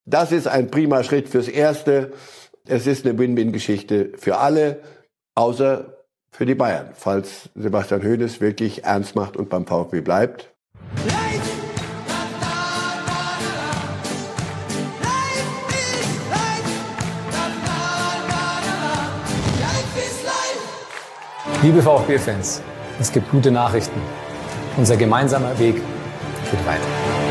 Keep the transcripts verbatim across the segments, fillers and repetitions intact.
Das ist ein prima Schritt fürs Erste. Es ist eine Win-Win-Geschichte für alle, außer für die Bayern, falls Sebastian Hoeneß wirklich ernst macht und beim VfB bleibt. Liebe VfB-Fans, es gibt gute Nachrichten. Unser gemeinsamer Weg geht weiter.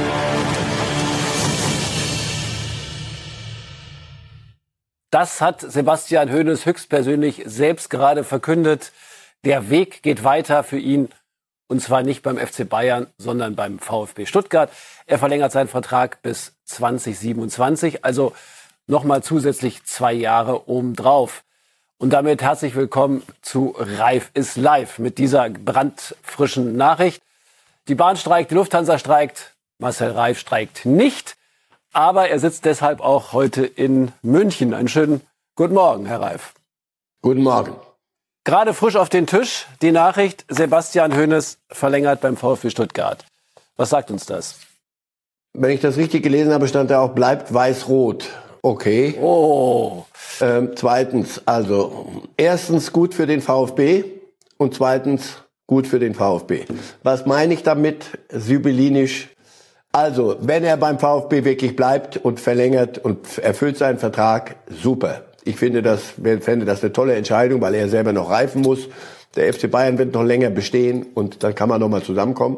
Das hat Sebastian Hoeneß höchstpersönlich selbst gerade verkündet. Der Weg geht weiter für ihn. Und zwar nicht beim F C Bayern, sondern beim VfB Stuttgart. Er verlängert seinen Vertrag bis zwanzig siebenundzwanzig, also nochmal zusätzlich zwei Jahre obendrauf. Und damit herzlich willkommen zu Reif ist live mit dieser brandfrischen Nachricht. Die Bahn streikt, die Lufthansa streikt, Marcel Reif streikt nicht. Aber er sitzt deshalb auch heute in München. Einen schönen guten Morgen, Herr Reif. Guten Morgen. Gerade frisch auf den Tisch die Nachricht, Sebastian Hoeneß verlängert beim VfB Stuttgart. Was sagt uns das? Wenn ich das richtig gelesen habe, stand da auch, bleibt weiß-rot. Okay. Oh. Ähm, zweitens, also erstens gut für den VfB und zweitens gut für den VfB. Was meine ich damit, sibyllinisch? Also, wenn er beim VfB wirklich bleibt und verlängert und erfüllt seinen Vertrag, super. Ich finde das, fände das eine tolle Entscheidung, weil er selber noch reifen muss. Der F C Bayern wird noch länger bestehen und dann kann man noch mal zusammenkommen.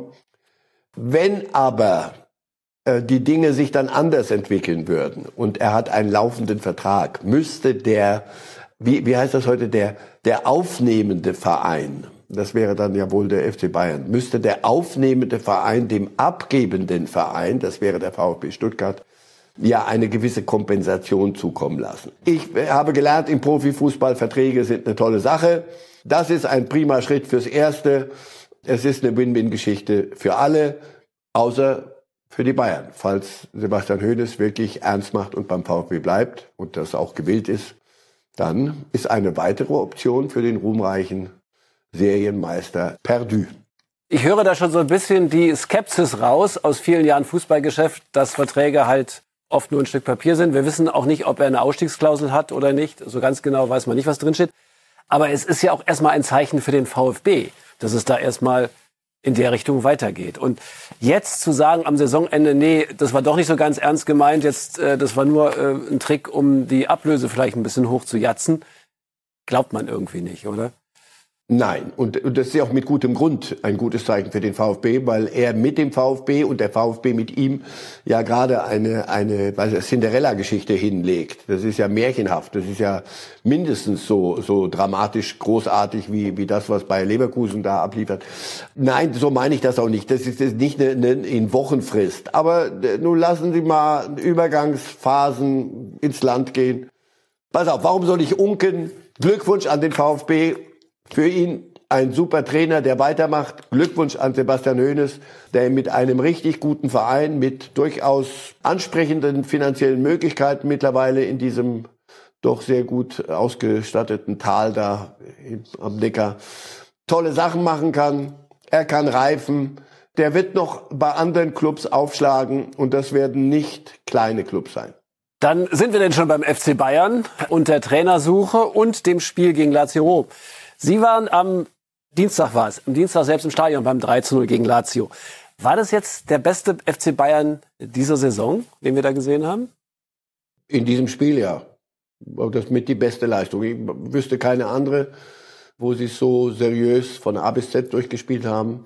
Wenn aber äh, die Dinge sich dann anders entwickeln würden und er hat einen laufenden Vertrag, müsste der, wie, wie heißt das heute, der, der aufnehmende Verein, das wäre dann ja wohl der F C Bayern, müsste der aufnehmende Verein dem abgebenden Verein, das wäre der VfB Stuttgart, ja eine gewisse Kompensation zukommen lassen. Ich habe gelernt, im Profifußball, Verträge sind eine tolle Sache. Das ist ein prima Schritt fürs Erste. Es ist eine Win-Win-Geschichte für alle, außer für die Bayern. Falls Sebastian Hoeneß wirklich ernst macht und beim VfB bleibt und das auch gewillt ist, dann ist eine weitere Option für den ruhmreichen Serienmeister perdu. Ich höre da schon so ein bisschen die Skepsis raus aus vielen Jahren Fußballgeschäft, dass Verträge halt oft nur ein Stück Papier sind. Wir wissen auch nicht, ob er eine Ausstiegsklausel hat oder nicht. So ganz genau weiß man nicht, was drin steht. Aber es ist ja auch erstmal ein Zeichen für den VfB, dass es da erstmal in der Richtung weitergeht. Und jetzt zu sagen am Saisonende, nee, das war doch nicht so ganz ernst gemeint, jetzt äh, das war nur äh, ein Trick, um die Ablöse vielleicht ein bisschen hoch zu jatzen, glaubt man irgendwie nicht, oder? Nein, und, und das ist ja auch mit gutem Grund ein gutes Zeichen für den VfB, weil er mit dem VfB und der VfB mit ihm ja gerade eine eine Cinderella-Geschichte hinlegt. Das ist ja märchenhaft, das ist ja mindestens so so dramatisch großartig wie wie das, was Bayer Leverkusen da abliefert. Nein, so meine ich das auch nicht. Das ist, das ist nicht eine, eine in Wochenfrist. Aber nun lassen Sie mal Übergangsphasen ins Land gehen. Pass auf, warum soll ich unken? Glückwunsch an den VfB. Für ihn ein super Trainer, der weitermacht. Glückwunsch an Sebastian Hoeneß, der mit einem richtig guten Verein, mit durchaus ansprechenden finanziellen Möglichkeiten mittlerweile in diesem doch sehr gut ausgestatteten Tal da am Neckar tolle Sachen machen kann. Er kann reifen. Der wird noch bei anderen Clubs aufschlagen und das werden nicht kleine Clubs sein. Dann sind wir denn schon beim F C Bayern und der Trainersuche und dem Spiel gegen Lazio Rom. Sie waren am Dienstag, war es, am Dienstag selbst im Stadion beim drei zu null gegen Lazio. War das jetzt der beste F C Bayern dieser Saison, den wir da gesehen haben? In diesem Spiel, ja. Das ist mit die beste Leistung. Ich wüsste keine andere, wo sie es so seriös von A bis Z durchgespielt haben.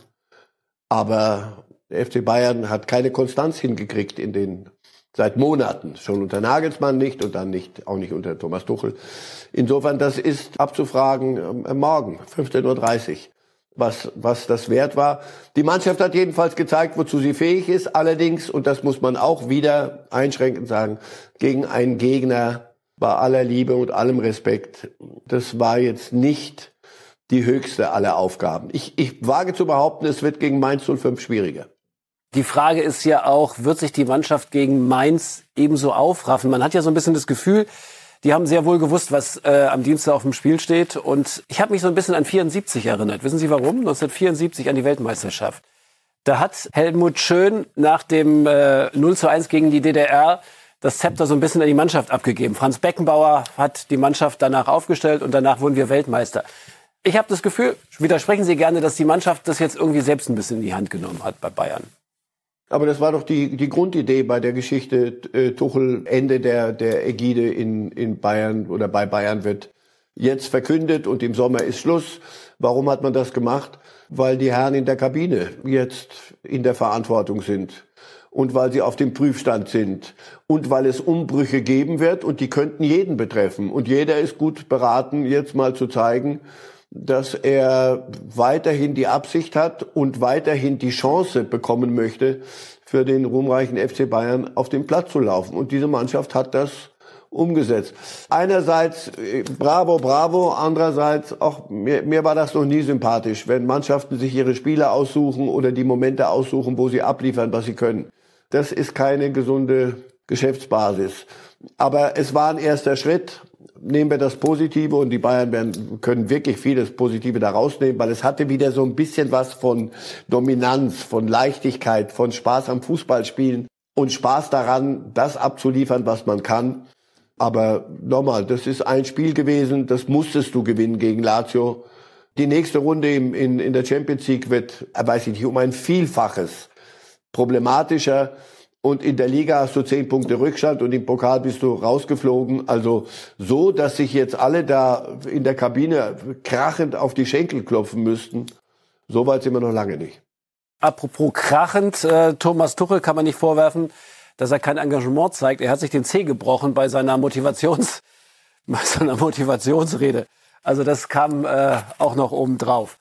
Aber der F C Bayern hat keine Konstanz hingekriegt in den seit Monaten, schon unter Nagelsmann nicht und dann nicht, auch nicht unter Thomas Tuchel. Insofern, das ist abzufragen äh, morgen, fünfzehn Uhr dreißig, was, was das wert war. Die Mannschaft hat jedenfalls gezeigt, wozu sie fähig ist. Allerdings, und das muss man auch wieder einschränkend sagen, gegen einen Gegner bei aller Liebe und allem Respekt, das war jetzt nicht die höchste aller Aufgaben. Ich, ich wage zu behaupten, es wird gegen Mainz null fünf schwieriger. Die Frage ist ja auch, wird sich die Mannschaft gegen Mainz ebenso aufraffen? Man hat ja so ein bisschen das Gefühl, die haben sehr wohl gewusst, was äh, am Dienstag auf dem Spiel steht. Und ich habe mich so ein bisschen an vierundsiebzig erinnert. Wissen Sie warum? neunzehnhundertvierundsiebzig an die Da hat Helmut Schön nach dem äh, null zu eins gegen die D D R das Zepter so ein bisschen an die Mannschaft abgegeben. Franz Beckenbauer hat die Mannschaft danach aufgestellt und danach wurden wir Weltmeister. Ich habe das Gefühl, widersprechen Sie gerne, dass die Mannschaft das jetzt irgendwie selbst ein bisschen in die Hand genommen hat bei Bayern. Aber das war doch die, die Grundidee bei der Geschichte äh, Tuchel. Ende der, der Ägide in, in Bayern oder bei Bayern wird jetzt verkündet und im Sommer ist Schluss. Warum hat man das gemacht? Weil die Herren in der Kabine jetzt in der Verantwortung sind und weil sie auf dem Prüfstand sind und weil es Umbrüche geben wird und die könnten jeden betreffen. Und jeder ist gut beraten, jetzt mal zu zeigen, dass er weiterhin die Absicht hat und weiterhin die Chance bekommen möchte, für den ruhmreichen F C Bayern auf den Platz zu laufen. Und diese Mannschaft hat das umgesetzt. Einerseits bravo, bravo, andererseits auch, mir, mir war das noch nie sympathisch, wenn Mannschaften sich ihre Spiele aussuchen oder die Momente aussuchen, wo sie abliefern, was sie können. Das ist keine gesunde Geschäftsbasis. Aber es war ein erster Schritt. Nehmen wir das Positive und die Bayern werden, können wirklich vieles Positive da rausnehmen, weil es hatte wieder so ein bisschen was von Dominanz, von Leichtigkeit, von Spaß am Fußballspielen und Spaß daran, das abzuliefern, was man kann. Aber nochmal, das ist ein Spiel gewesen, das musstest du gewinnen gegen Lazio. Die nächste Runde im, in, in der Champions League wird, weiß ich nicht, um ein Vielfaches problematischer. Und in der Liga hast du zehn Punkte Rückstand und im Pokal bist du rausgeflogen. Also so, dass sich jetzt alle da in der Kabine krachend auf die Schenkel klopfen müssten, so weit sind wir noch lange nicht. Apropos krachend, äh, Thomas Tuchel kann man nicht vorwerfen, dass er kein Engagement zeigt. Er hat sich den Zeh gebrochen bei seiner Motivations, bei seiner Motivationsrede. Also das kam äh, auch noch oben drauf.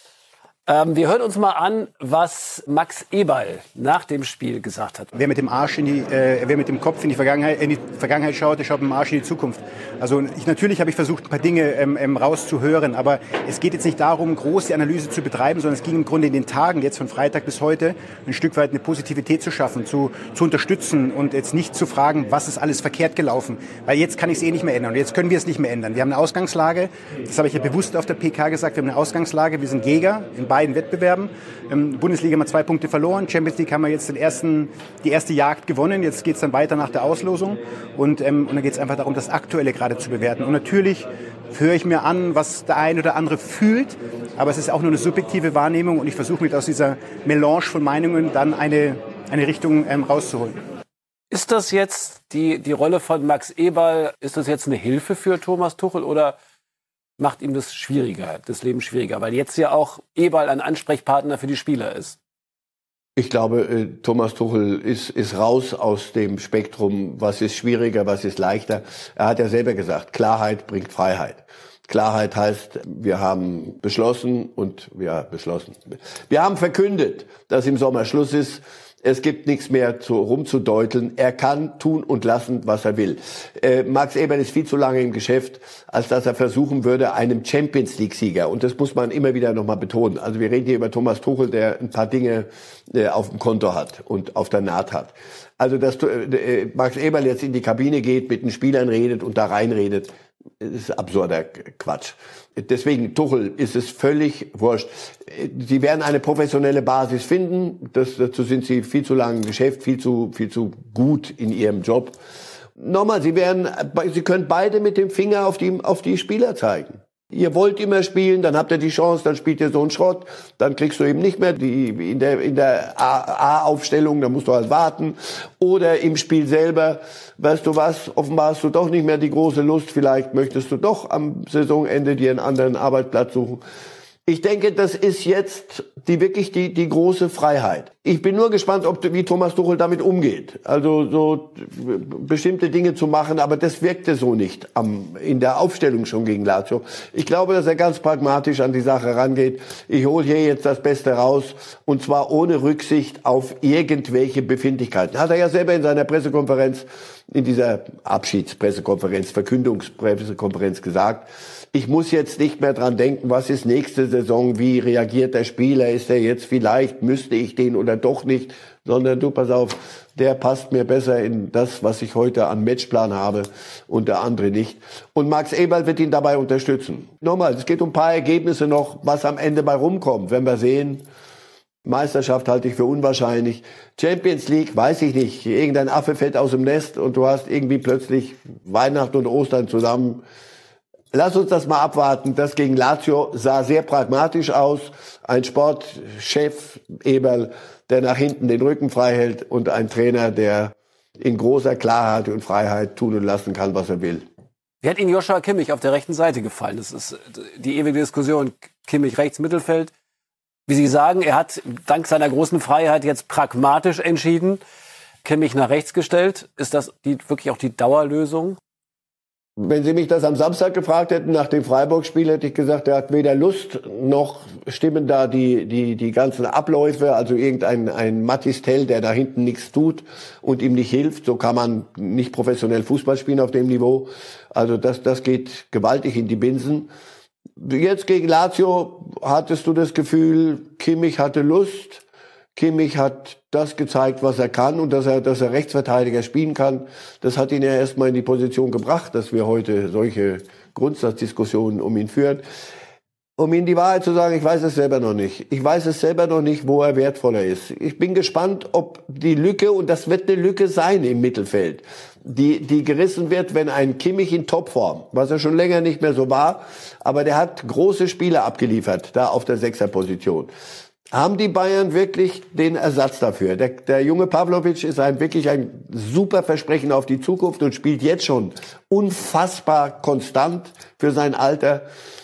Ähm, wir hören uns mal an, was Max Eberl nach dem Spiel gesagt hat. Wer mit dem Arsch in die, äh, wer mit dem Kopf in die Vergangenheit, in die Vergangenheit schaut, der schaut mit dem Arsch in die Zukunft. Also ich, natürlich habe ich versucht, ein paar Dinge ähm, ähm, rauszuhören, aber es geht jetzt nicht darum, groß die Analyse zu betreiben, sondern es ging im Grunde in den Tagen jetzt von Freitag bis heute ein Stück weit eine Positivität zu schaffen, zu, zu unterstützen und jetzt nicht zu fragen, was ist alles verkehrt gelaufen, weil jetzt kann ich es eh nicht mehr ändern und jetzt können wir es nicht mehr ändern. Wir haben eine Ausgangslage, das habe ich ja bewusst auf der P K gesagt, wir haben eine Ausgangslage, wir sind Jäger in beiden Wettbewerben. Ähm, Bundesliga haben wir zwei Punkte verloren, Champions League haben wir jetzt den ersten, die erste Jagd gewonnen, jetzt geht es dann weiter nach der Auslosung und, ähm, und dann geht es einfach darum, das Aktuelle gerade zu bewerten. Und natürlich höre ich mir an, was der ein oder andere fühlt, aber es ist auch nur eine subjektive Wahrnehmung und ich versuche mit aus dieser Melange von Meinungen dann eine, eine Richtung ähm, rauszuholen. Ist das jetzt die, die Rolle von Max Eberl, ist das jetzt eine Hilfe für Thomas Tuchel oder macht ihm das schwieriger, das Leben schwieriger? Weil jetzt ja auch Eberl ein Ansprechpartner für die Spieler ist. Ich glaube, äh, Thomas Tuchel ist, ist raus aus dem Spektrum, was ist schwieriger, was ist leichter. Er hat ja selber gesagt, Klarheit bringt Freiheit. Klarheit heißt, wir haben beschlossen und ja, beschlossen. Wir haben verkündet, dass im Sommer Schluss ist. Es gibt nichts mehr zu, rumzudeuteln. Er kann tun und lassen, was er will. Äh, Max Eberl ist viel zu lange im Geschäft, als dass er versuchen würde, einem Champions-League-Sieger, und das muss man immer wieder nochmal betonen, also wir reden hier über Thomas Tuchel, der ein paar Dinge äh, auf dem Konto hat und auf der Naht hat. Also, dass äh, Max Eberl jetzt in die Kabine geht, mit den Spielern redet und da reinredet, ist absurder Quatsch. Deswegen, Tuchel ist es völlig wurscht. Sie werden eine professionelle Basis finden. Das, dazu sind sie viel zu lange im Geschäft, viel zu, viel zu gut in ihrem Job. Nochmal, sie werden, sie können beide mit dem Finger auf die, auf die Spieler zeigen. Ihr wollt immer spielen, dann habt ihr die Chance, dann spielt ihr so einen Schrott, dann kriegst du eben nicht mehr die in der in der A-Aufstellung, da musst du halt warten. Oder im Spiel selber, weißt du was, offenbar hast du doch nicht mehr die große Lust, vielleicht möchtest du doch am Saisonende dir einen anderen Arbeitsplatz suchen. Ich denke, das ist jetzt die wirklich die die große Freiheit. Ich bin nur gespannt, ob wie Thomas Tuchel damit umgeht. Also so bestimmte Dinge zu machen, aber das wirkte so nicht am in der Aufstellung schon gegen Lazio. Ich glaube, dass er ganz pragmatisch an die Sache rangeht. Ich hole hier jetzt das Beste raus und zwar ohne Rücksicht auf irgendwelche Befindlichkeiten. Hat er ja selber in seiner Pressekonferenz, in dieser Abschiedspressekonferenz, Verkündungspressekonferenz gesagt. Ich muss jetzt nicht mehr dran denken, was ist nächste Saison, wie reagiert der Spieler, ist er jetzt vielleicht, müsste ich den oder doch nicht, sondern du, pass auf, der passt mir besser in das, was ich heute an Matchplan habe und der andere nicht. Und Max Eberl wird ihn dabei unterstützen. Nochmal, es geht um ein paar Ergebnisse noch, was am Ende bei rumkommt. Wenn wir sehen, Meisterschaft halte ich für unwahrscheinlich. Champions League, weiß ich nicht. Irgendein Affe fällt aus dem Nest und du hast irgendwie plötzlich Weihnachten und Ostern zusammen. Lass uns das mal abwarten. Das gegen Lazio sah sehr pragmatisch aus. Ein Sportchef, Eberl, der nach hinten den Rücken frei hält und ein Trainer, der in großer Klarheit und Freiheit tun und lassen kann, was er will. Wie hat Ihnen Joshua Kimmich auf der rechten Seite gefallen? Das ist die ewige Diskussion. Kimmich rechts, Mittelfeld. Wie Sie sagen, er hat dank seiner großen Freiheit jetzt pragmatisch entschieden, Kimmich nach rechts gestellt. Ist das die, wirklich auch die Dauerlösung? Wenn Sie mich das am Samstag gefragt hätten, nach dem Freiburg-Spiel, hätte ich gesagt, er hat weder Lust, noch stimmen da die, die, die ganzen Abläufe, also irgendein, ein Mathis Tell, der da hinten nichts tut und ihm nicht hilft. So kann man nicht professionell Fußball spielen auf dem Niveau. Also das, das geht gewaltig in die Binsen. Jetzt gegen Lazio hattest du das Gefühl, Kimmich hatte Lust. Kimmich hat das gezeigt, was er kann und dass er, dass er Rechtsverteidiger spielen kann. Das hat ihn ja erstmal in die Position gebracht, dass wir heute solche Grundsatzdiskussionen um ihn führen. Um Ihnen die Wahrheit zu sagen, ich weiß es selber noch nicht. Ich weiß es selber noch nicht, wo er wertvoller ist. Ich bin gespannt, ob die Lücke, und das wird eine Lücke sein im Mittelfeld, die, die gerissen wird, wenn ein Kimmich in Topform, was er schon länger nicht mehr so war, aber der hat große Spiele abgeliefert, da auf der Sechserposition. Haben die Bayern wirklich den Ersatz dafür? Der, der junge Pavlovic ist ein, wirklich ein super Versprechen auf die Zukunft und spielt jetzt schon unfassbar konstant für sein Alter.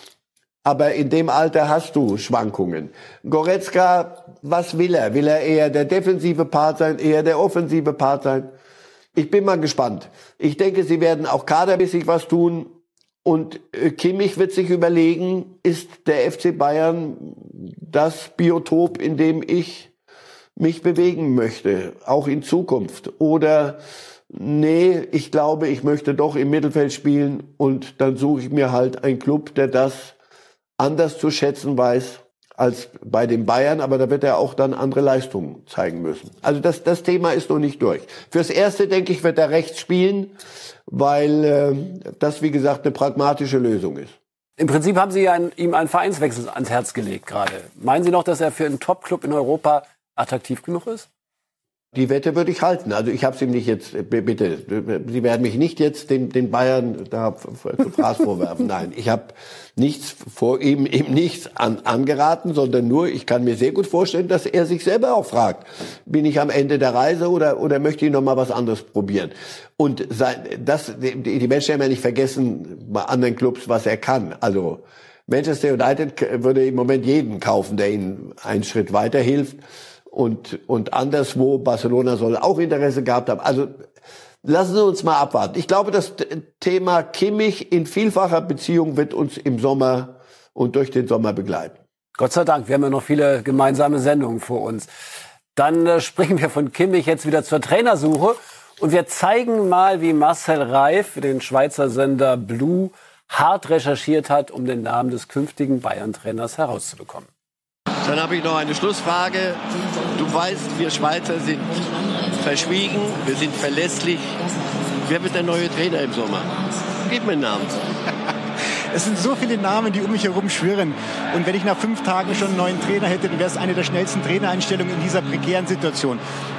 Aber in dem Alter hast du Schwankungen. Goretzka, was will er? Will er eher der defensive Part sein, eher der offensive Part sein? Ich bin mal gespannt. Ich denke, sie werden auch kadermäßig was tun. Und Kimmich wird sich überlegen, ist der F C Bayern das Biotop, in dem ich mich bewegen möchte, auch in Zukunft? Oder nee, ich glaube, ich möchte doch im Mittelfeld spielen und dann suche ich mir halt einen Club, der das anders zu schätzen weiß als bei den Bayern, aber da wird er auch dann andere Leistungen zeigen müssen. Also das, das Thema ist noch nicht durch. Fürs Erste, denke ich, wird er rechts spielen, weil äh, das, wie gesagt, eine pragmatische Lösung ist. Im Prinzip haben Sie ja ein, ihm einen Vereinswechsel ans Herz gelegt gerade. Meinen Sie noch, dass er für einen Top-Club in Europa attraktiv genug ist? Die Wette würde ich halten. Also ich habe es ihm nicht jetzt, bitte, Sie werden mich nicht jetzt den, den Bayern da Fraß vorwerfen. Nein, ich habe nichts vor ihm, ihm nichts an, angeraten, sondern nur, ich kann mir sehr gut vorstellen, dass er sich selber auch fragt, bin ich am Ende der Reise oder, oder möchte ich noch mal was anderes probieren? Und sein, das, die, die Menschen haben ja nicht vergessen, bei anderen Clubs, was er kann. Also Manchester United würde im Moment jeden kaufen, der ihnen einen Schritt weiter hilft. Und, und anderswo, Barcelona soll auch Interesse gehabt haben. Also lassen Sie uns mal abwarten. Ich glaube, das Thema Kimmich in vielfacher Beziehung wird uns im Sommer und durch den Sommer begleiten. Gott sei Dank, wir haben ja noch viele gemeinsame Sendungen vor uns. Dann äh, springen wir von Kimmich jetzt wieder zur Trainersuche. Und wir zeigen mal, wie Marcel Reif für den Schweizer Sender Blue hart recherchiert hat, um den Namen des künftigen Bayern-Trainers herauszubekommen. Dann habe ich noch eine Schlussfrage. Du weißt, wir Schweizer sind verschwiegen, wir sind verlässlich. Wer wird der neue Trainer im Sommer? Gib mir einen Namen. Es sind so viele Namen, die um mich herum schwirren. Und wenn ich nach fünf Tagen schon einen neuen Trainer hätte, dann wäre es eine der schnellsten Trainereinstellungen in dieser prekären Situation.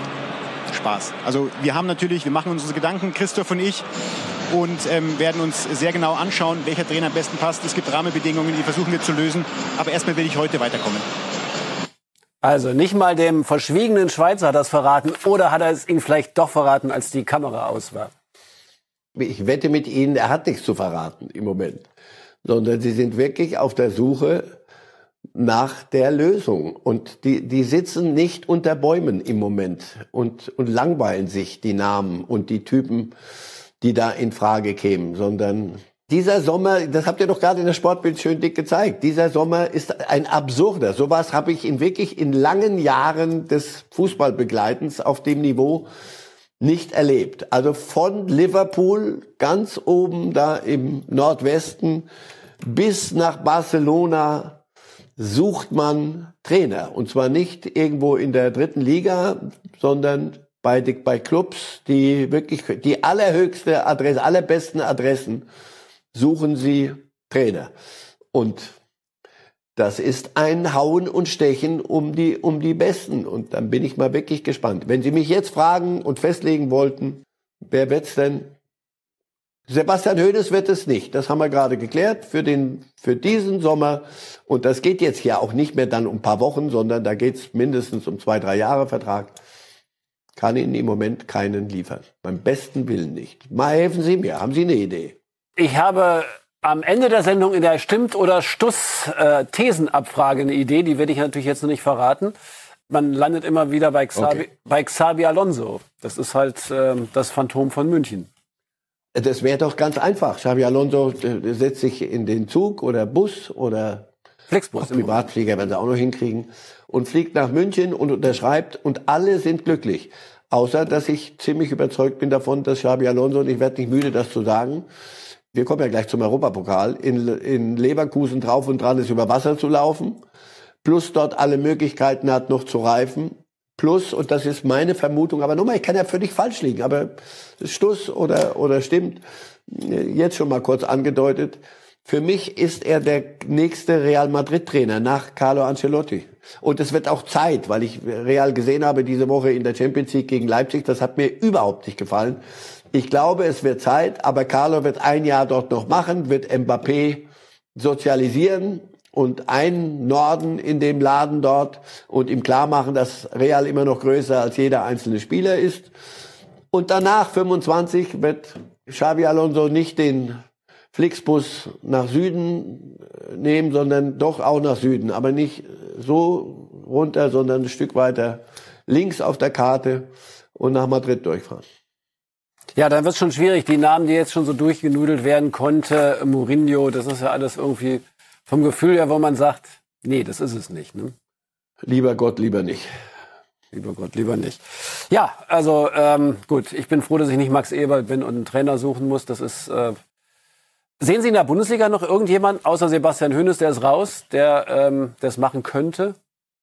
Spaß. Also wir haben natürlich, wir machen uns unsere Gedanken, Christoph und ich, und ähm, werden uns sehr genau anschauen, welcher Trainer am besten passt. Es gibt Rahmenbedingungen, die versuchen wir zu lösen. Aber erstmal will ich heute weiterkommen. Also nicht mal dem verschwiegenen Schweizer hat er es verraten, oder hat er es ihm vielleicht doch verraten, als die Kamera aus war? Ich wette mit Ihnen, er hat nichts zu verraten im Moment. Sondern Sie sind wirklich auf der Suche nach der Lösung. Und die, die sitzen nicht unter Bäumen im Moment und, und langweilen sich die Namen und die Typen, die da in Frage kämen, sondern dieser Sommer, das habt ihr doch gerade in der Sportbild schön dick gezeigt, dieser Sommer ist ein absurder. Sowas habe ich in wirklich in langen Jahren des Fußballbegleitens auf dem Niveau nicht erlebt. Also von Liverpool ganz oben da im Nordwesten bis nach Barcelona sucht man Trainer. Und zwar nicht irgendwo in der dritten Liga, sondern bei, bei Clubs, die wirklich die allerhöchste Adresse, allerbesten Adressen suchen sie Trainer. Und Das ist ein Hauen und Stechen um die, um die Besten. Und dann bin ich mal wirklich gespannt. Wenn Sie mich jetzt fragen und festlegen wollten, wer wird's denn? Sebastian Hoeneß wird es nicht. Das haben wir gerade geklärt für den, für diesen Sommer. Und das geht jetzt ja auch nicht mehr dann um ein paar Wochen, sondern da geht's mindestens um zwei, drei Jahre Vertrag. Kann Ihnen im Moment keinen liefern. Beim besten Willen nicht. Mal helfen Sie mir. Haben Sie eine Idee? Ich habe am Ende der Sendung in der Stimmt- oder Stuss-Thesenabfrage eine Idee. Die werde ich natürlich jetzt noch nicht verraten. Man landet immer wieder bei Xabi, okay. bei Xabi Alonso. Das ist halt ähm, das Phantom von München. Das wäre doch ganz einfach. Xabi Alonso äh, setzt sich in den Zug oder Bus oder Flixbus. Privatflieger werden sie auch noch hinkriegen und fliegt nach München und unterschreibt und alle sind glücklich. Außer, dass ich ziemlich überzeugt bin davon, dass Xabi Alonso, und ich werde nicht müde, das zu sagen, wir kommen ja gleich zum Europapokal, in, in Leverkusen drauf und dran ist, über Wasser zu laufen, plus dort alle Möglichkeiten hat, noch zu reifen. Plus, und das ist meine Vermutung, aber nochmal, ich kann ja völlig falsch liegen, aber Stuss oder, oder stimmt, jetzt schon mal kurz angedeutet, für mich ist er der nächste Real Madrid-Trainer nach Carlo Ancelotti. Und es wird auch Zeit, weil ich Real gesehen habe diese Woche in der Champions League gegen Leipzig, das hat mir überhaupt nicht gefallen. Ich glaube, es wird Zeit, aber Carlo wird ein Jahr dort noch machen, wird Mbappé sozialisieren und ein Norden in dem Laden dort und ihm klar machen, dass Real immer noch größer als jeder einzelne Spieler ist. Und danach, fünfundzwanzig, wird Xabi Alonso nicht den Flixbus nach Süden nehmen, sondern doch auch nach Süden. Aber nicht so runter, sondern ein Stück weiter links auf der Karte und nach Madrid durchfahren. Ja, dann wird es schon schwierig. Die Namen, die jetzt schon so durchgenudelt werden konnte, Mourinho, das ist ja alles irgendwie vom Gefühl her, wo man sagt, nee, das ist es nicht. Ne? Lieber Gott, lieber nicht. Lieber Gott, lieber nicht. Ja, also ähm, gut, ich bin froh, dass ich nicht Max Eberl bin und einen Trainer suchen muss. Das ist. Äh Sehen Sie in der Bundesliga noch irgendjemand, außer Sebastian Hoeneß, der ist raus, der ähm, das machen könnte?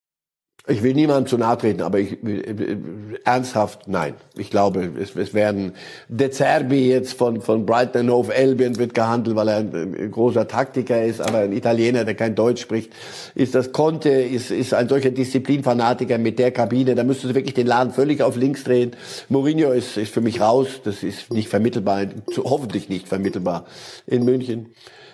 Ich will niemandem zu nahe treten, aber ich, äh, ernsthaft, nein. Ich glaube, es, es werden De Zerbi jetzt von, von Brighton and Hove Albion wird gehandelt, weil er ein, ein großer Taktiker ist, aber ein Italiener, der kein Deutsch spricht. Ist das Conte, ist, ist ein solcher Disziplinfanatiker mit der Kabine, da müsste sie wirklich den Laden völlig auf links drehen. Mourinho ist, ist für mich raus, das ist nicht vermittelbar, hoffentlich nicht vermittelbar in München.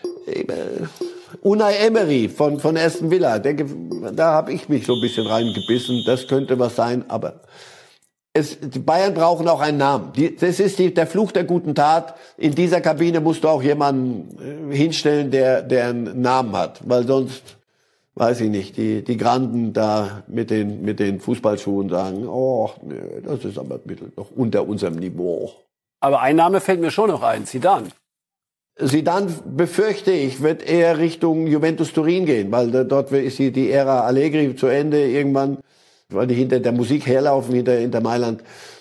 Unai Emery von, von Aston Villa, denke, da habe ich mich so ein bisschen reingebissen. Das könnte was sein, aber es, die Bayern brauchen auch einen Namen. Die, das ist die, der Fluch der guten Tat. In dieser Kabine musst du auch jemanden hinstellen, der, der einen Namen hat, weil sonst, weiß ich nicht, die, die Granden da mit den, mit den Fußballschuhen sagen, oh, nee, das ist aber mittel noch unter unserem Niveau. Aber ein Name fällt mir schon noch ein, Zidane. Zidane, befürchte ich, wird eher Richtung Juventus Turin gehen, weil dort ist die, die Ära Allegri zu Ende irgendwann, weil die hinter der Musik herlaufen, hinter, hinter Mailand.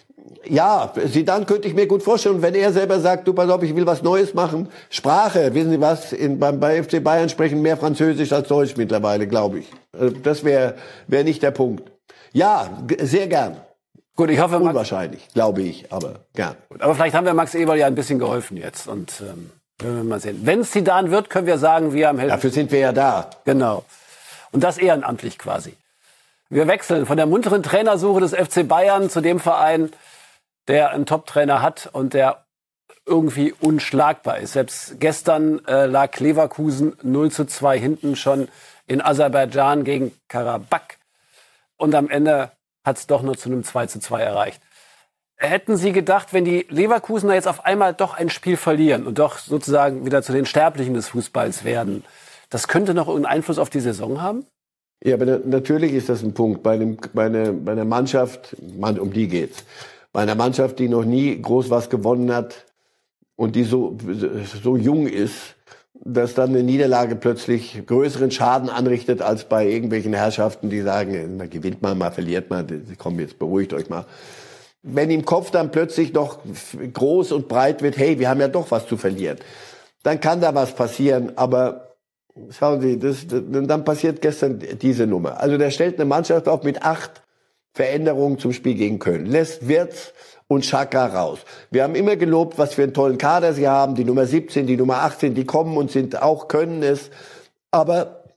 Ja, Zidane könnte ich mir gut vorstellen. Und wenn er selber sagt, du pass auf, ich will was Neues machen, Sprache, wissen Sie was, in, beim, bei F C Bayern sprechen mehr Französisch als Deutsch mittlerweile, glaube ich. Das wäre wär nicht der Punkt. Ja, sehr gern. Gut, ich hoffe, unwahrscheinlich, glaube ich, aber gern. Aber vielleicht haben wir Max Eberl ja ein bisschen geholfen jetzt und ähm werden wir mal sehen. Wenn es Zidane wird, können wir sagen, wir haben helfen. Dafür sind wir ja da. Genau. Und das ehrenamtlich quasi. Wir wechseln von der munteren Trainersuche des F C Bayern zu dem Verein, der einen Top-Trainer hat und der irgendwie unschlagbar ist. Selbst gestern äh, lag Leverkusen null zu zwei hinten schon in Aserbaidschan gegen Karabakh. Und am Ende hat es doch nur zu einem zwei zu zwei erreicht. Hätten Sie gedacht, wenn die Leverkusener jetzt auf einmal doch ein Spiel verlieren und doch sozusagen wieder zu den Sterblichen des Fußballs werden, das könnte noch einen Einfluss auf die Saison haben? Ja, aber natürlich ist das ein Punkt. Bei, einem, bei, einer, bei einer Mannschaft, man, um die geht's, bei einer Mannschaft, die noch nie groß was gewonnen hat und die so, so jung ist, dass dann eine Niederlage plötzlich größeren Schaden anrichtet als bei irgendwelchen Herrschaften, die sagen, man gewinnt mal, mal verliert mal, komm, jetzt beruhigt euch mal. Wenn im Kopf dann plötzlich noch groß und breit wird, hey, wir haben ja doch was zu verlieren, dann kann da was passieren. Aber schauen Sie, das, dann passiert gestern diese Nummer. Also der stellt eine Mannschaft auf mit acht Veränderungen zum Spiel gegen Köln, lässt Wirtz und Xhaka raus. Wir haben immer gelobt, was für einen tollen Kader sie haben, die Nummer siebzehn, die Nummer achtzehn, die kommen und sind auch, können es. Aber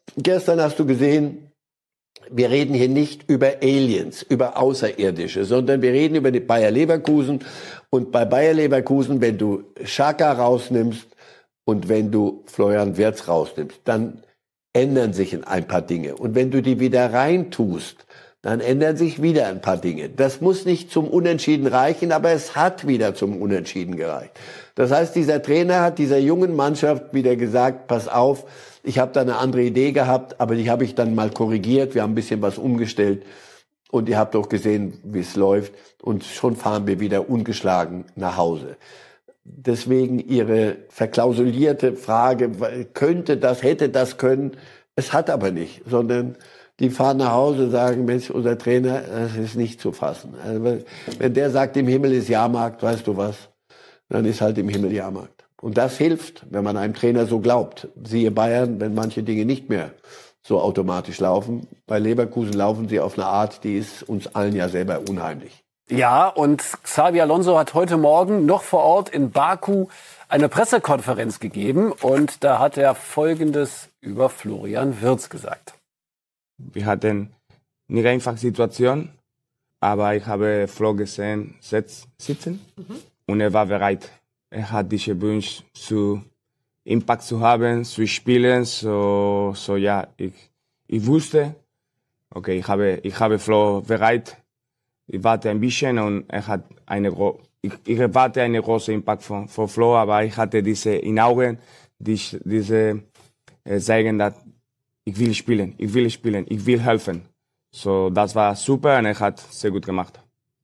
gestern hast du gesehen, wir reden hier nicht über Aliens, über Außerirdische, sondern wir reden über die Bayer Leverkusen. Und bei Bayer Leverkusen, wenn du Xhaka rausnimmst und wenn du Florian Wirtz rausnimmst, dann ändern sich ein paar Dinge. Und wenn du die wieder reintust, dann ändern sich wieder ein paar Dinge. Das muss nicht zum Unentschieden reichen, aber es hat wieder zum Unentschieden gereicht. Das heißt, dieser Trainer hat dieser jungen Mannschaft wieder gesagt, pass auf, ich habe da eine andere Idee gehabt, aber die habe ich dann mal korrigiert, wir haben ein bisschen was umgestellt und ihr habt doch gesehen, wie es läuft und schon fahren wir wieder ungeschlagen nach Hause. Deswegen Ihre verklausulierte Frage, könnte das, hätte das können, es hat aber nicht, sondern die fahren nach Hause und sagen, Mensch, unser Trainer, das ist nicht zu fassen. Also wenn der sagt, im Himmel ist Jahrmarkt, weißt du was, dann ist halt im Himmel Jahrmarkt. Und das hilft, wenn man einem Trainer so glaubt. Siehe Bayern, wenn manche Dinge nicht mehr so automatisch laufen. Bei Leverkusen laufen sie auf eine Art, die ist uns allen ja selber unheimlich. Ja, und Xabi Alonso hat heute Morgen noch vor Ort in Baku eine Pressekonferenz gegeben. Und da hat er Folgendes über Florian Wirtz gesagt. Wir hatten nicht einfache Situation, aber ich habe Flo gesehen sitzen mhm. und er war bereit. Er hat diesen Wunsch, zu Impact zu haben, zu spielen. So, so ja, ich, ich wusste, okay, ich habe, ich habe Flo bereit. Ich warte ein bisschen und er hat eine, ich, ich erwarte einen großen Impact von, von Flo, aber ich hatte diese in Augen, die, diese äh, sagen, dass ich will spielen, ich will spielen, ich will helfen. So, das war super und er hat sehr gut gemacht.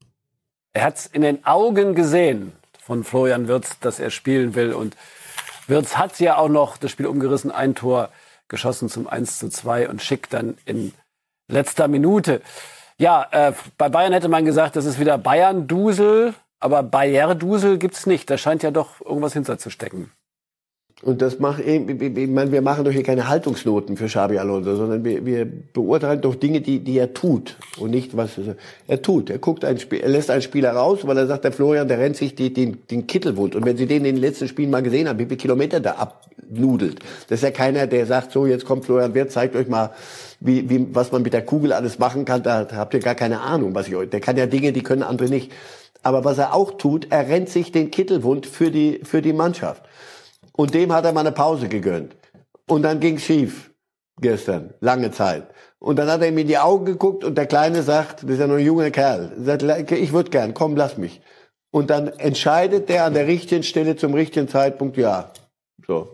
Er hat es in den Augen gesehen von Florian Wirtz, dass er spielen will. Und Wirtz hat ja auch noch das Spiel umgerissen, ein Tor geschossen zum eins zu zwei und Schick dann in letzter Minute. Ja, äh, bei Bayern hätte man gesagt, das ist wieder Bayern-Dusel, aber Bayer-Dusel gibt's nicht. Da scheint ja doch irgendwas hinterzustecken. Und das macht eben, ich meine, wir machen doch hier keine Haltungsnoten für Xabi Alonso, sondern wir, wir beurteilen doch Dinge, die, die er tut und nicht was er tut. Er guckt ein Spiel, er lässt einen Spieler raus, weil er sagt, der Florian, der rennt sich die, den, den Kittel wund. Und wenn Sie den in den letzten Spielen mal gesehen haben, wie viele Kilometer da abnudelt, das ist ja keiner, der sagt, so jetzt kommt Florian Wirtz, zeigt euch mal, wie, wie, was man mit der Kugel alles machen kann. Da, da habt ihr gar keine Ahnung, was ich euch. Der kann ja Dinge, die können andere nicht. Aber was er auch tut, er rennt sich den Kittel wund für die, für die Mannschaft. Und dem hat er mal eine Pause gegönnt. Und dann ging's schief. Gestern. Lange Zeit. Und dann hat er ihm in die Augen geguckt und der Kleine sagt, das ist ja nur ein junger Kerl, sagt, ich würde gern, komm, lass mich. Und dann entscheidet der an der richtigen Stelle zum richtigen Zeitpunkt, ja. So.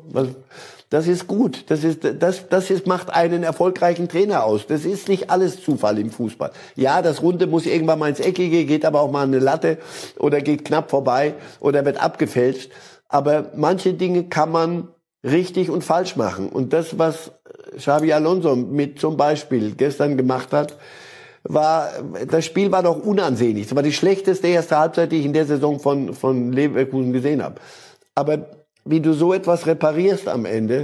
Das ist gut. Das ist, das, das ist, macht einen erfolgreichen Trainer aus. Das ist nicht alles Zufall im Fußball. Ja, das Runde muss irgendwann mal ins Eckige, geht aber auch mal eine Latte oder geht knapp vorbei oder wird abgefälscht. Aber manche Dinge kann man richtig und falsch machen. Und das, was Xabi Alonso mit zum Beispiel gestern gemacht hat, war, das Spiel war doch unansehnlich. Das war die schlechteste erste Halbzeit, die ich in der Saison von, von Leverkusen gesehen habe. Aber wie du so etwas reparierst am Ende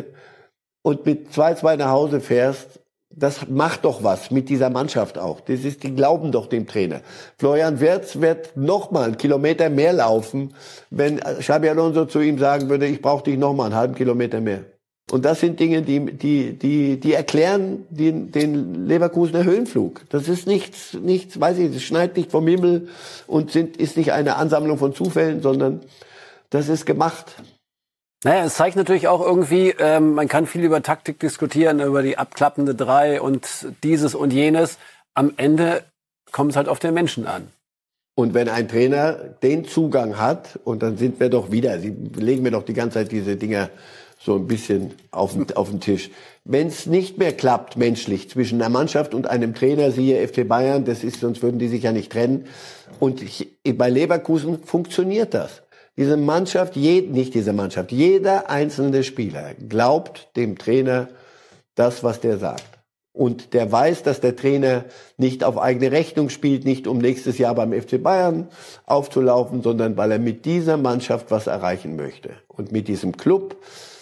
und mit zwei zwei nach Hause fährst, das macht doch was mit dieser Mannschaft auch. Das ist, die glauben doch dem Trainer. Florian Wirtz wird noch mal einen Kilometer mehr laufen, wenn Xabi Alonso zu ihm sagen würde, ich brauche dich noch mal einen halben Kilometer mehr. Und das sind Dinge, die, die, die, die erklären den, den Leverkusener Höhenflug. Das ist nichts, nichts, weiß ich, es schneit nicht vom Himmel und sind, ist nicht eine Ansammlung von Zufällen, sondern das ist gemacht. Naja, es zeigt natürlich auch irgendwie, ähm, man kann viel über Taktik diskutieren, über die abklappende Drei und dieses und jenes. Am Ende kommt es halt auf den Menschen an. Und wenn ein Trainer den Zugang hat, und dann sind wir doch wieder, Sie legen mir doch die ganze Zeit diese Dinger so ein bisschen auf den, auf den Tisch. Wenn es nicht mehr klappt menschlich zwischen einer Mannschaft und einem Trainer, siehe F C Bayern, das ist, sonst würden die sich ja nicht trennen. Und ich, bei Leverkusen funktioniert das. Diese Mannschaft, je, nicht diese Mannschaft, jeder einzelne Spieler glaubt dem Trainer das, was der sagt. Und der weiß, dass der Trainer nicht auf eigene Rechnung spielt, nicht um nächstes Jahr beim F C Bayern aufzulaufen, sondern weil er mit dieser Mannschaft was erreichen möchte. Und mit diesem Club.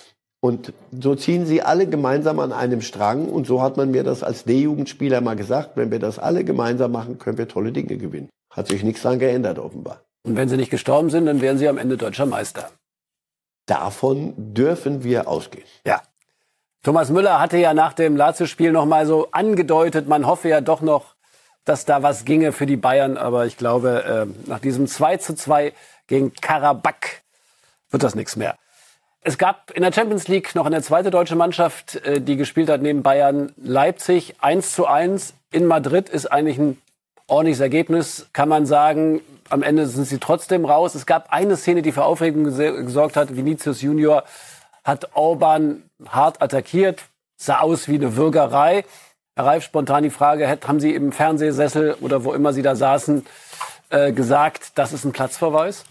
Und so ziehen sie alle gemeinsam an einem Strang. Und so hat man mir das als D-Jugendspieler mal gesagt, wenn wir das alle gemeinsam machen, können wir tolle Dinge gewinnen. Hat sich nichts dran geändert, offenbar. Und wenn sie nicht gestorben sind, dann wären sie am Ende deutscher Meister. Davon dürfen wir ausgehen. Ja. Thomas Müller hatte ja nach dem Lazio-Spiel noch mal so angedeutet, man hoffe ja doch noch, dass da was ginge für die Bayern. Aber ich glaube, äh, nach diesem zwei zu zwei gegen Karabakh wird das nichts mehr. Es gab in der Champions League noch eine zweite deutsche Mannschaft, äh, die gespielt hat neben Bayern. Leipzig eins zu eins in Madrid ist eigentlich ein ordentliches Ergebnis, kann man sagen. Am Ende sind sie trotzdem raus. Es gab eine Szene, die für Aufregung gesorgt hat. Vinicius Junior hat Orban hart attackiert, sah aus wie eine Würgerei. Herr Reif, spontan die Frage, haben Sie im Fernsehsessel oder wo immer Sie da saßen, äh, gesagt, das ist ein Platzverweis?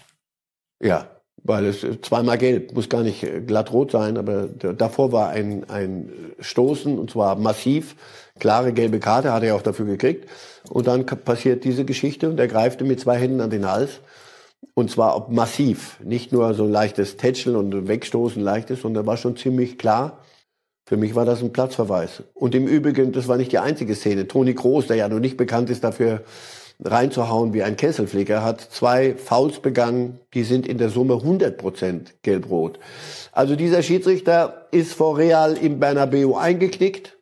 Ja, weil es zweimal gelb, muss gar nicht glatt rot sein, aber davor war ein, ein Stoßen, und zwar massiv, klare gelbe Karte, hat er auch dafür gekriegt. Und dann passiert diese Geschichte und er greift ihm mit zwei Händen an den Hals. Und zwar massiv, nicht nur so ein leichtes Tätscheln und Wegstoßen leichtes, sondern war schon ziemlich klar. Für mich war das ein Platzverweis. Und im Übrigen, das war nicht die einzige Szene. Toni Kroos, der ja noch nicht bekannt ist dafür, reinzuhauen wie ein Kesselflicker, hat zwei Fouls begangen, die sind in der Summe hundert Prozent gelb-rot. Also dieser Schiedsrichter ist vor Real im Bernabeu eingeknickt.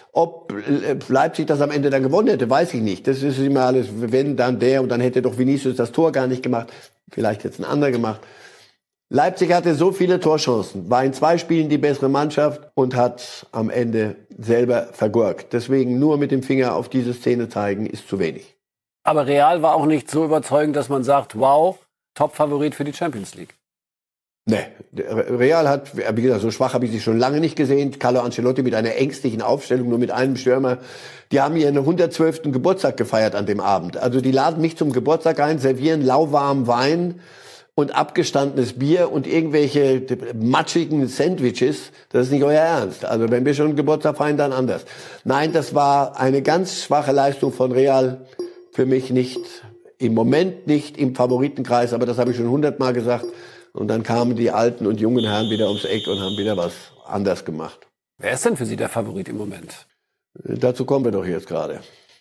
Ob Leipzig das am Ende dann gewonnen hätte, weiß ich nicht. Das ist immer alles, wenn, dann der, und dann hätte doch Vinicius das Tor gar nicht gemacht. Vielleicht jetzt ein anderer gemacht. Leipzig hatte so viele Torchancen, war in zwei Spielen die bessere Mannschaft und hat am Ende selber vergurkt. Deswegen nur mit dem Finger auf diese Szene zeigen, ist zu wenig. Aber Real war auch nicht so überzeugend, dass man sagt, wow, Top-Favorit für die Champions League. Nee, Real hat, wie gesagt, so schwach habe ich sie schon lange nicht gesehen. Carlo Ancelotti mit einer ängstlichen Aufstellung, nur mit einem Stürmer. Die haben ihren hundertzwölften Geburtstag gefeiert an dem Abend. Also die laden mich zum Geburtstag ein, servieren lauwarmen Wein und abgestandenes Bier und irgendwelche matschigen Sandwiches. Das ist nicht euer Ernst. Also wenn wir schon Geburtstag feiern, dann anders. Nein, das war eine ganz schwache Leistung von Real. Für mich nicht, im Moment nicht im Favoritenkreis, aber das habe ich schon hundertmal gesagt. Und dann kamen die alten und jungen Herren wieder ums Eck und haben wieder was anders gemacht. Wer ist denn für Sie der Favorit im Moment? Dazu kommen wir doch jetzt gerade.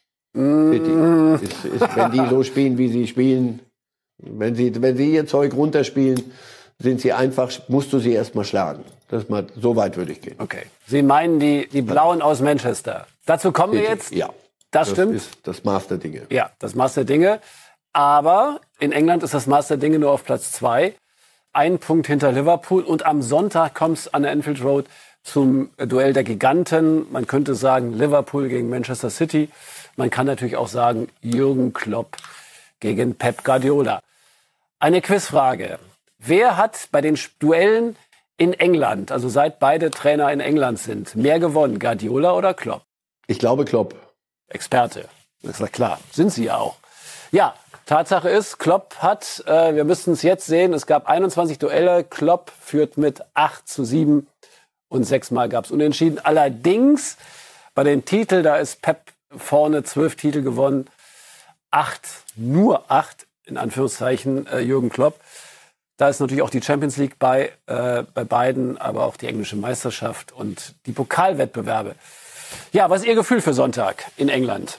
Mm. Ist, ist, wenn die so spielen, wie sie spielen, wenn sie, wenn sie ihr Zeug runterspielen, sind sie einfach, musst du sie erstmal schlagen. Das mal, so weit würde ich gehen. Okay. Sie meinen die, die Blauen aus Manchester. Dazu kommen City. wir jetzt. Ja. Das, das stimmt. Das ist das Maß der Dinge. Ja, das Maß der Dinge. Aber in England ist das Maß der Dinge nur auf Platz zwei. Ein Punkt hinter Liverpool. Und am Sonntag kommt es an der Anfield Road zum Duell der Giganten. Man könnte sagen Liverpool gegen Manchester City. Man kann natürlich auch sagen Jürgen Klopp gegen Pep Guardiola. Eine Quizfrage. Wer hat bei den Duellen in England, also seit beide Trainer in England sind, mehr gewonnen? Guardiola oder Klopp? Ich glaube Klopp. Experte. Das ist ja klar. Sind Sie ja auch. Ja, Tatsache ist, Klopp hat, äh, wir müssten es jetzt sehen, es gab einundzwanzig Duelle. Klopp führt mit acht zu sieben und sechsmal gab es Unentschieden. Allerdings bei den Titeln, da ist Pep vorne, zwölf Titel gewonnen. Acht, nur acht, in Anführungszeichen, äh, Jürgen Klopp. Da ist natürlich auch die Champions League bei, äh, bei beiden, aber auch die englische Meisterschaft und die Pokalwettbewerbe. Ja, was ist Ihr Gefühl für Sonntag in England?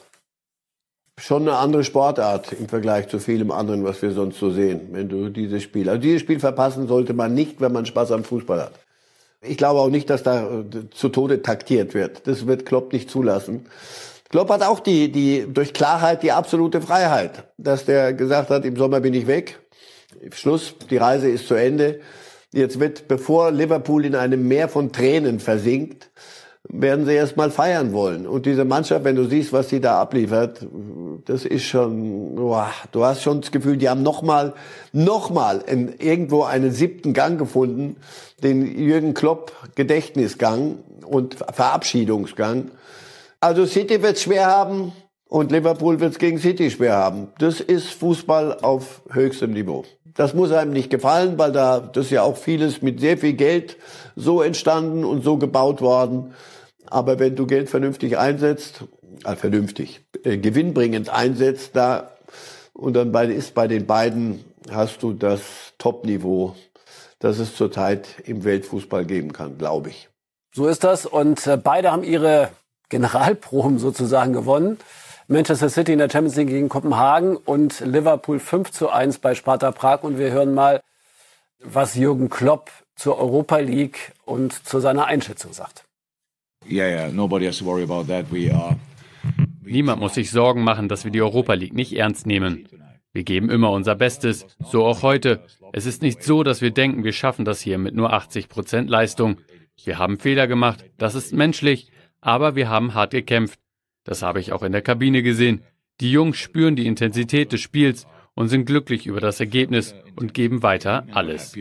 Schon eine andere Sportart im Vergleich zu vielem anderen, was wir sonst so sehen, wenn du dieses Spiel, also dieses Spiel verpassen sollte man nicht, wenn man Spaß am Fußball hat. Ich glaube auch nicht, dass da zu Tode taktiert wird. Das wird Klopp nicht zulassen. Klopp hat auch die, die, durch Klarheit die absolute Freiheit, dass der gesagt hat, im Sommer bin ich weg. Schluss, die Reise ist zu Ende. Jetzt wird, bevor Liverpool in einem Meer von Tränen versinkt, werden sie erst mal feiern wollen. Und diese Mannschaft, wenn du siehst, was sie da abliefert, das ist schon, boah, du hast schon das Gefühl, die haben nochmal, nochmal in irgendwo einen siebten Gang gefunden, den Jürgen Klopp Gedächtnisgang und Verabschiedungsgang. Also City wird's schwer haben und Liverpool wird's gegen City schwer haben. Das ist Fußball auf höchstem Niveau. Das muss einem nicht gefallen, weil da, das ist ja auch vieles mit sehr viel Geld so entstanden und so gebaut worden. Aber wenn du Geld vernünftig einsetzt, äh, vernünftig, äh, gewinnbringend einsetzt, da, und dann bei, ist bei den beiden, hast du das Top-Niveau, das es zurzeit im Weltfußball geben kann, glaube ich. So ist das. Und äh, beide haben ihre Generalproben sozusagen gewonnen. Manchester City in der Champions League gegen Kopenhagen und Liverpool fünf zu eins bei Sparta Prag. Und wir hören mal, was Jürgen Klopp zur Europa League und zu seiner Einschätzung sagt. Yeah, yeah, nobody has to worry about that. We are. Niemand muss sich Sorgen machen, dass wir die Europa League nicht ernst nehmen. Wir geben immer unser Bestes, so auch heute. Es ist nicht so, dass wir denken, wir schaffen das hier mit nur achtzig Prozent Leistung. Wir haben Fehler gemacht, das ist menschlich, aber wir haben hart gekämpft. Das habe ich auch in der Kabine gesehen. Die Jungs spüren die Intensität des Spiels und sind glücklich über das Ergebnis und geben weiter alles.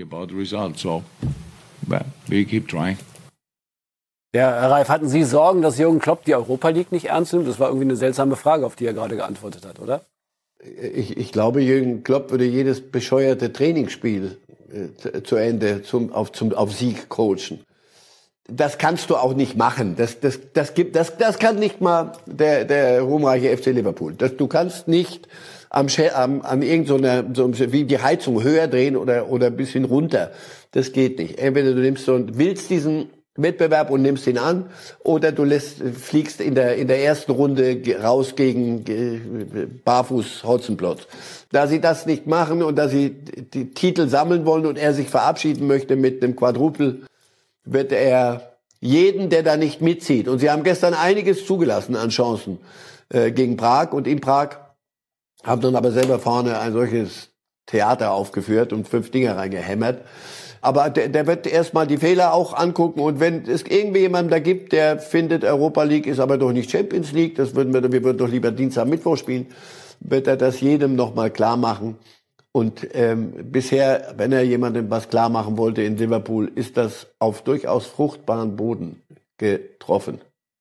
Ja, Herr Reif, hatten Sie Sorgen, dass Jürgen Klopp die Europa League nicht ernst nimmt? Das war irgendwie eine seltsame Frage, auf die er gerade geantwortet hat, oder? Ich, ich glaube, Jürgen Klopp würde jedes bescheuerte Trainingsspiel äh, zu Ende zum, auf, zum, auf Sieg coachen. Das kannst du auch nicht machen. Das, das, das, gibt, das, das kann nicht mal der, der ruhmreiche F C Liverpool. Das, du kannst nicht am, am, an irgendeiner, so, wie die Heizung höher drehen oder, oder ein bisschen runter. Das geht nicht. Entweder du nimmst so und willst diesen Wettbewerb und nimmst ihn an, oder du lässt, fliegst in der, in der ersten Runde raus gegen äh, Barfuß Hotzenplotz. Da sie das nicht machen und da sie die Titel sammeln wollen und er sich verabschieden möchte mit einem Quadruple, wird er jeden, der da nicht mitzieht. Und sie haben gestern einiges zugelassen an Chancen äh, gegen Prag und in Prag, haben dann aber selber vorne ein solches Theater aufgeführt und fünf Dinger reingehämmert. Aber der, der wird erstmal die Fehler auch angucken. Und wenn es irgendwie jemanden da gibt, der findet, Europa League ist aber doch nicht Champions League, das würden wir, wir würden doch lieber Dienstag, Mittwoch spielen, wird er das jedem nochmal klar machen. Und ähm, bisher, wenn er jemandem was klar machen wollte in Liverpool, ist das auf durchaus fruchtbaren Boden getroffen.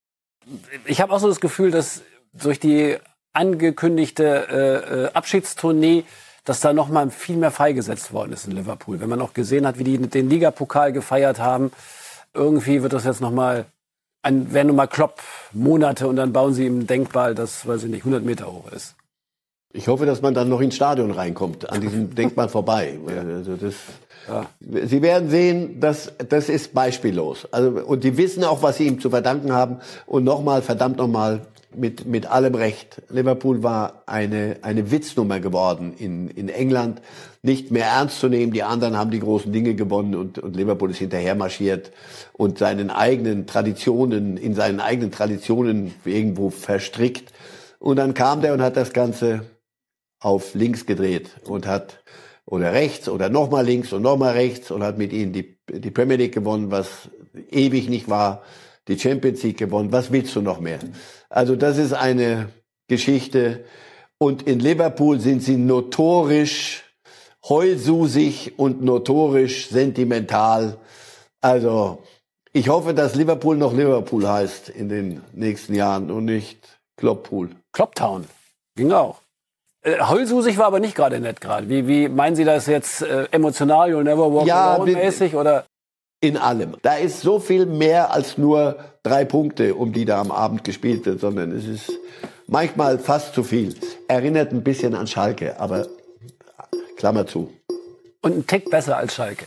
Ich habe auch so das Gefühl, dass durch die angekündigte äh, Abschiedstournee, dass da noch mal viel mehr freigesetzt worden ist in Liverpool. Wenn man auch gesehen hat, wie die den Ligapokal gefeiert haben, irgendwie wird das jetzt noch mal ein, werden noch mal Klopp-Monate und dann bauen sie ihm ein Denkmal, das, weiß ich nicht, hundert Meter hoch ist. Ich hoffe, dass man dann noch ins Stadion reinkommt, an diesem Denkmal vorbei. Also das, ja. Sie werden sehen, dass das ist beispiellos. Also, und die wissen auch, was sie ihm zu verdanken haben. Und nochmal, verdammt nochmal, mit, mit allem Recht. Liverpool war eine, eine Witznummer geworden in, in England. Nicht mehr ernst zu nehmen. Die anderen haben die großen Dinge gewonnen und, und Liverpool ist hinterher marschiert und seinen eigenen Traditionen, in seinen eigenen Traditionen irgendwo verstrickt. Und dann kam der und hat das Ganze auf links gedreht und hat, oder rechts oder nochmal links und nochmal rechts und hat mit ihnen die, die Premier League gewonnen, was ewig nicht war, die Champions League gewonnen. Was willst du noch mehr? Also das ist eine Geschichte. Und in Liverpool sind sie notorisch heulsusig und notorisch sentimental. Also ich hoffe, dass Liverpool noch Liverpool heißt in den nächsten Jahren und nicht Klopppool. Klopptown. Ging auch. Äh, heulsusig war aber nicht gerade nett gerade. Wie, wie meinen Sie das jetzt äh, emotional, you'll never walk ja, alone mäßig? Oder? In allem. Da ist so viel mehr als nur drei Punkte, um die da am Abend gespielt wird, sondern es ist manchmal fast zu viel. Erinnert ein bisschen an Schalke, aber Klammer zu. Und ein Tick besser als Schalke.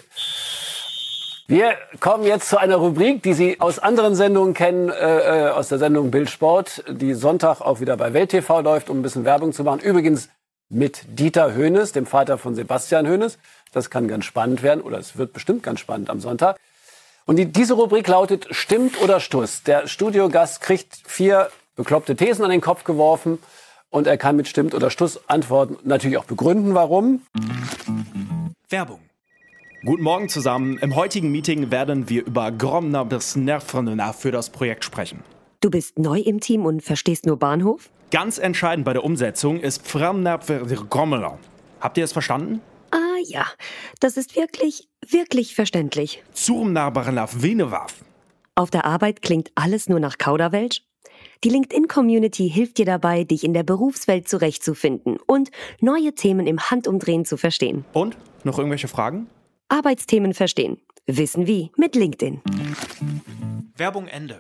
Wir kommen jetzt zu einer Rubrik, die Sie aus anderen Sendungen kennen, äh, aus der Sendung Bildsport, die Sonntag auch wieder bei Welt T V läuft, um ein bisschen Werbung zu machen. Übrigens mit Dieter Hoeneß, dem Vater von Sebastian Hoeneß. Das kann ganz spannend werden, oder es wird bestimmt ganz spannend am Sonntag. Und die, diese Rubrik lautet Stimmt oder Stuss. Der Studiogast kriegt vier bekloppte Thesen an den Kopf geworfen und er kann mit Stimmt oder Stuss antworten, natürlich auch begründen, warum. Werbung. Guten Morgen zusammen. Im heutigen Meeting werden wir über Gromner bis Nervena für das Projekt sprechen. Du bist neu im Team und verstehst nur Bahnhof? Ganz entscheidend bei der Umsetzung ist Framnerver Grommeler. Habt ihr es verstanden? Ah ja, das ist wirklich, wirklich verständlich. Zurmnabarnaf Venewaf. Auf der Arbeit klingt alles nur nach Kauderwelsch? Die LinkedIn-Community hilft dir dabei, dich in der Berufswelt zurechtzufinden und neue Themen im Handumdrehen zu verstehen. Und? Noch irgendwelche Fragen? Arbeitsthemen verstehen. Wissen wie mit LinkedIn. Werbung Ende.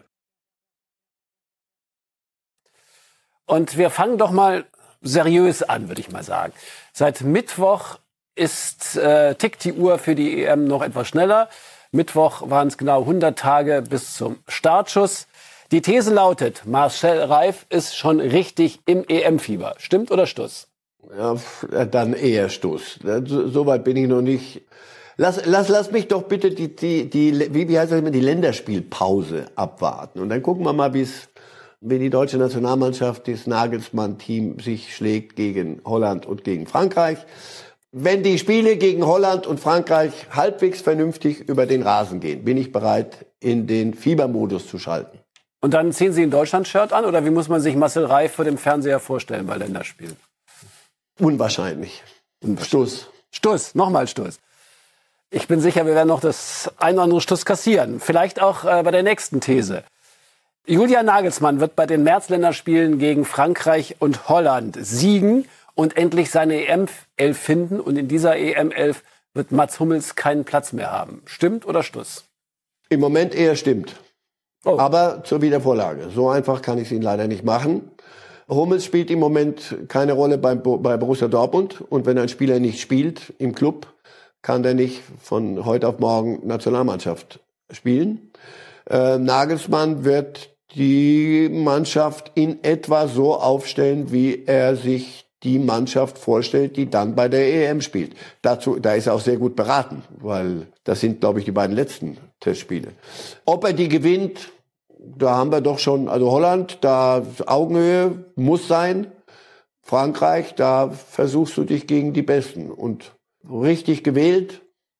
Und wir fangen doch mal seriös an, würde ich mal sagen. Seit Mittwoch ist, äh, tickt die Uhr für die E M noch etwas schneller. Mittwoch waren es genau hundert Tage bis zum Startschuss. Die These lautet, Marcel Reif ist schon richtig im E M-Fieber. Stimmt oder Stuss? Ja, dann eher Stuss. So weit bin ich noch nicht. Lass, lass, lass mich doch bitte die, die, die, wie, wie heißt das immer, die Länderspielpause abwarten. Und dann gucken wir mal, wie es, wie die deutsche Nationalmannschaft, das Nagelsmann-Team sich schlägt gegen Holland und gegen Frankreich. Wenn die Spiele gegen Holland und Frankreich halbwegs vernünftig über den Rasen gehen, bin ich bereit, in den Fiebermodus zu schalten. Und dann ziehen Sie ein Deutschland-Shirt an? Oder wie muss man sich Marcel Reif vor dem Fernseher vorstellen bei Länderspielen? Unwahrscheinlich. Stuss. Stuss, nochmal Stuss. Ich bin sicher, wir werden noch das ein oder andere Stuss kassieren. Vielleicht auch äh, bei der nächsten These. Julian Nagelsmann wird bei den Märzländerspielen gegen Frankreich und Holland siegen und endlich seine E M-Elf finden. Und in dieser E M-Elf wird Mats Hummels keinen Platz mehr haben. Stimmt oder Stuss? Im Moment eher stimmt. Oh. Aber zur Wiedervorlage. So einfach kann ich es Ihnen leider nicht machen. Hummels spielt im Moment keine Rolle beim, bei Borussia Dortmund. Und wenn ein Spieler nicht spielt im Club, kann der nicht von heute auf morgen Nationalmannschaft spielen. Äh, Nagelsmann wird die Mannschaft in etwa so aufstellen, wie er sich die Mannschaft vorstellt, die dann bei der E M spielt. Dazu, da ist er auch sehr gut beraten, weil das sind, glaube ich, die beiden letzten Testspiele. Ob er die gewinnt, da haben wir doch schon, also Holland, da Augenhöhe muss sein. Frankreich, da versuchst du dich gegen die Besten. Und richtig gewählt,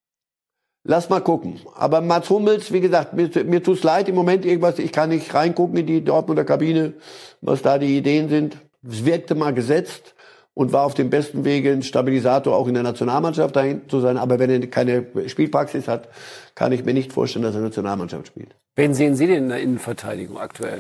lass mal gucken. Aber Mats Hummels, wie gesagt, mir, mir tut's leid im Moment irgendwas. Ich kann nicht reingucken in die Dortmunder Kabine, was da die Ideen sind. Es wirkte mal gesetzt und war auf dem besten Wege, ein Stabilisator auch in der Nationalmannschaft dahin zu sein. Aber wenn er keine Spielpraxis hat, kann ich mir nicht vorstellen, dass er Nationalmannschaft spielt. Wen sehen Sie denn in der Innenverteidigung aktuell?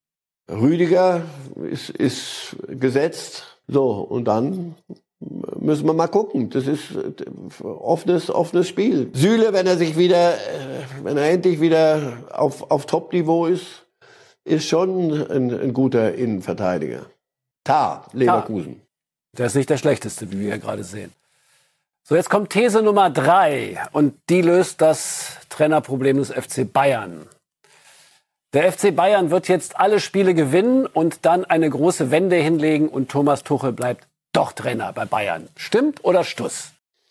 Rüdiger ist, ist gesetzt. So, und dann müssen wir mal gucken. Das ist offenes, offenes Spiel. Süle, wenn er sich wieder, wenn er endlich wieder auf, auf Top-Niveau ist, ist schon ein, ein guter Innenverteidiger. Tar, Leverkusen. Der ist nicht der schlechteste, wie wir ja gerade sehen. So, jetzt kommt These Nummer drei. Und die löst das Trainerproblem des F C Bayern. Der F C Bayern wird jetzt alle Spiele gewinnen und dann eine große Wende hinlegen und Thomas Tuchel bleibt doch Trainer bei Bayern. Stimmt oder Stuss?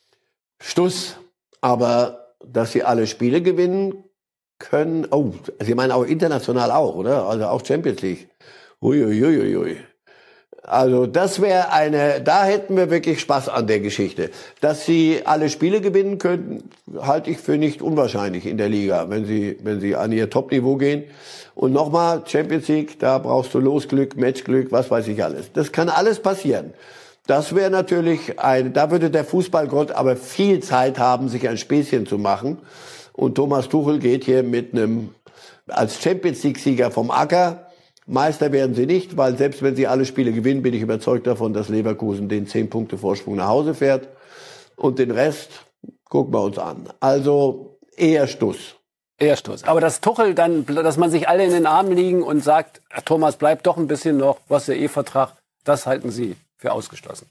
Stuss. Aber dass sie alle Spiele gewinnen können, oh, Sie meinen auch international auch, oder? Also auch Champions League. Uiuiuiui. Ui, ui. Also das wäre eine, da hätten wir wirklich Spaß an der Geschichte. Dass sie alle Spiele gewinnen könnten, halte ich für nicht unwahrscheinlich in der Liga, wenn sie, wenn sie an ihr Top-Niveau gehen. Und nochmal, Champions League, da brauchst du Losglück, Matchglück, was weiß ich alles. Das kann alles passieren. Das wäre natürlich ein, da würde der Fußballgott aber viel Zeit haben, sich ein Späßchen zu machen. Und Thomas Tuchel geht hier mit einem, als Champions League-Sieger vom Acker. Meister werden sie nicht, weil selbst wenn sie alle Spiele gewinnen, bin ich überzeugt davon, dass Leverkusen den zehn Punkte Vorsprung nach Hause fährt. Und den Rest gucken wir uns an. Also eher Stuss. Eher Stuss. Aber dass Tuchel dann, dass man sich alle in den Armen liegen und sagt, Thomas, bleib doch ein bisschen noch, was der E-Vertrag, das halten Sie für ausgeschlossen.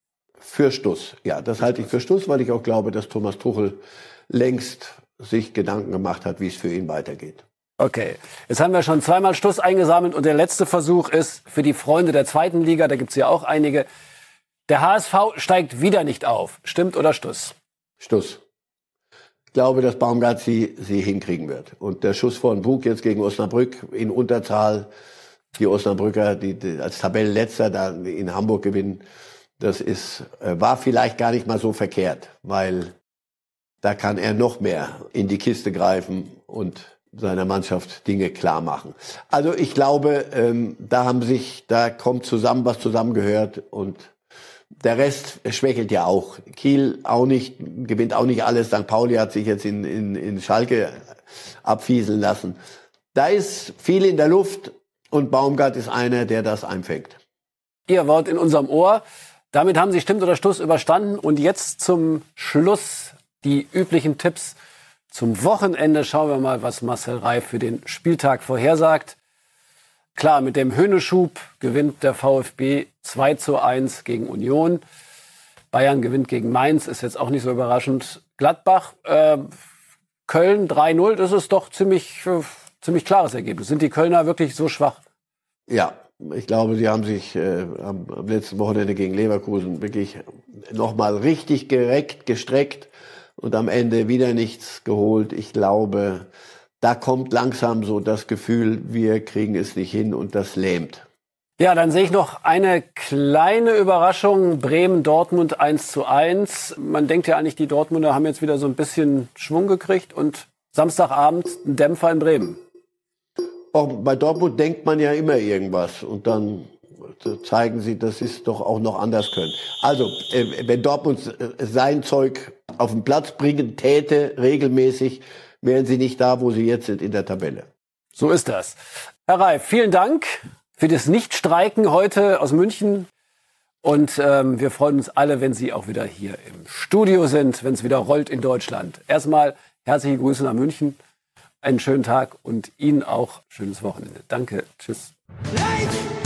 Für Stuss, ja, das halte ich für Stuss, weil ich auch glaube, dass Thomas Tuchel längst sich Gedanken gemacht hat, wie es für ihn weitergeht. Okay, jetzt haben wir schon zweimal Stuss eingesammelt und der letzte Versuch ist für die Freunde der zweiten Liga, da gibt's ja auch einige. Der H S V steigt wieder nicht auf. Stimmt oder Stuss? Stuss. Ich glaube, dass Baumgart sie, sie hinkriegen wird. Und der Schuss von Bug jetzt gegen Osnabrück in Unterzahl, die Osnabrücker, die, die als Tabellenletzter da in Hamburg gewinnen, das ist, war vielleicht gar nicht mal so verkehrt, weil da kann er noch mehr in die Kiste greifen und seiner Mannschaft Dinge klar machen. Also ich glaube, ähm, da haben sich, da kommt zusammen, was zusammengehört und der Rest schwächelt ja auch. Kiel auch nicht, gewinnt auch nicht alles. Sankt Pauli hat sich jetzt in, in, in Schalke abfieseln lassen. Da ist viel in der Luft und Baumgart ist einer, der das einfängt. Ihr Wort in unserem Ohr. Damit haben Sie Stimmt oder Stuss überstanden und jetzt zum Schluss die üblichen Tipps. Zum Wochenende schauen wir mal, was Marcel Reif für den Spieltag vorhersagt. Klar, mit dem Höhneschub gewinnt der VfB zwei zu eins gegen Union. Bayern gewinnt gegen Mainz, ist jetzt auch nicht so überraschend. Gladbach, äh, Köln drei null, das ist doch ziemlich, äh, ziemlich klares Ergebnis. Sind die Kölner wirklich so schwach? Ja, ich glaube, sie haben sich äh, am, am letzten Wochenende gegen Leverkusen wirklich nochmal richtig gereckt, gestreckt. und am Ende wieder nichts geholt. Ich glaube, da kommt langsam so das Gefühl, wir kriegen es nicht hin und das lähmt. Ja, dann sehe ich noch eine kleine Überraschung. Bremen-Dortmund eins zu eins. Man denkt ja eigentlich, die Dortmunder haben jetzt wieder so ein bisschen Schwung gekriegt und Samstagabend ein Dämpfer in Bremen. Auch bei Dortmund denkt man ja immer irgendwas und dann zeigen sie, dass sie es doch auch noch anders können. Also, wenn Dortmund sein Zeug auf den Platz bringen täte, regelmäßig, wären sie nicht da, wo sie jetzt sind in der Tabelle. So ist das. Herr Reif, vielen Dank für das Nichtstreiken heute aus München. Und ähm, wir freuen uns alle, wenn Sie auch wieder hier im Studio sind, wenn es wieder rollt in Deutschland. Erstmal herzliche Grüße nach München, einen schönen Tag und Ihnen auch schönes Wochenende. Danke, tschüss. Life!